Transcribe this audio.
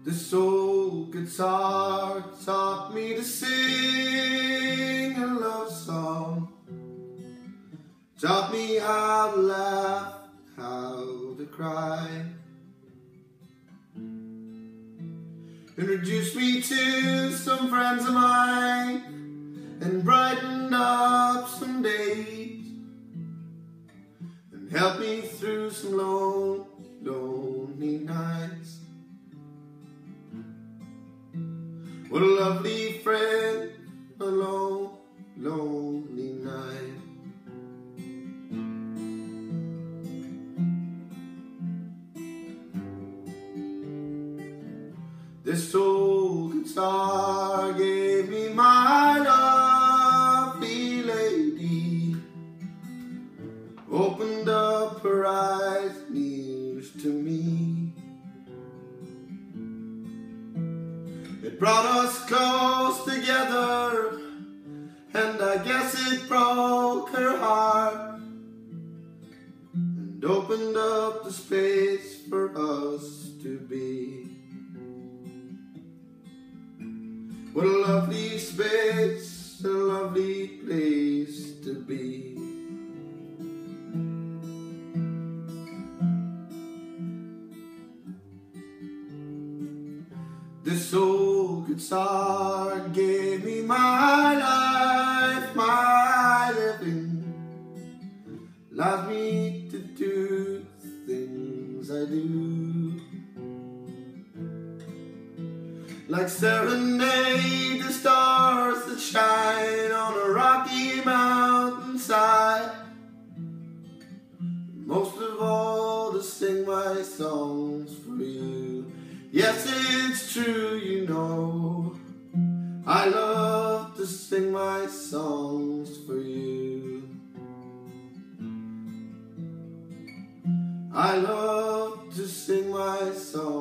This old guitar taught me to sing a love song, taught me how to laugh, how to cry, introduced me to some friends of mine, and brightened up some days, and helped me through some lonely nights. What a lovely friend, a lonely night. This old guitar gave me my lovely lady, opened up her eyes, ears to me. It brought us close together, and I guess it broke her heart, and opened up the space for us to be. What a lovely space, a lovely place to be. This old guitar gave me my life, my living, allowed me to do the things I do, like serenade the stars that shine on a rocky mountainside, most of all to sing my songs for you. Yes, it's true, you know, I love to sing my songs for you. I love to sing my songs